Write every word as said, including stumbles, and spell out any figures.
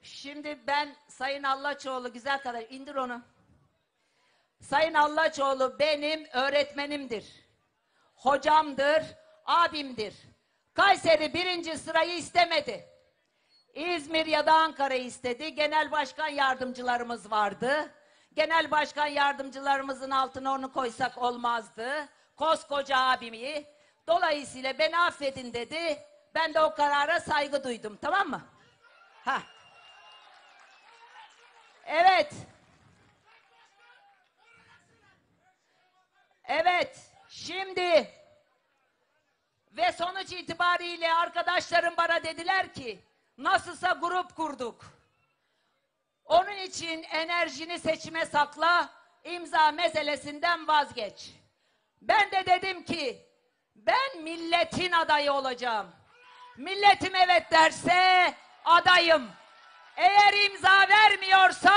Şimdi ben Sayın Allaçoğlu, güzel kadar indir onu. Sayın Allaçoğlu benim öğretmenimdir. Hocamdır, abimdir. Kayseri birinci sırayı istemedi. İzmir ya da Ankara istedi. Genel başkan yardımcılarımız vardı. Genel başkan yardımcılarımızın altına onu koysak olmazdı. Koskoca abimi. Dolayısıyla beni affedin dedi. Ben de o karara saygı duydum. Tamam mı? Ha. Evet. Evet. Şimdi ve sonuç itibariyle arkadaşlarım bana dediler ki nasılsa grup kurduk. Onun için enerjini seçime sakla, imza meselesinden vazgeç. Ben de dedim ki ben milletin adayı olacağım. Milletim evet derse adayım. Eğer imza vermiyorsa